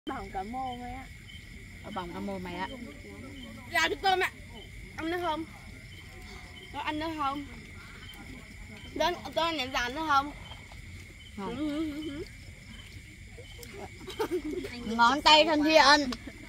Bằng cả mô mày á. Bằng cả mô mày á. Ra cho tôm ạ. Ăn nữa không? Có ăn nữa không? Đến tôi nhận dàn nữa không? Ngón tay thân thiện.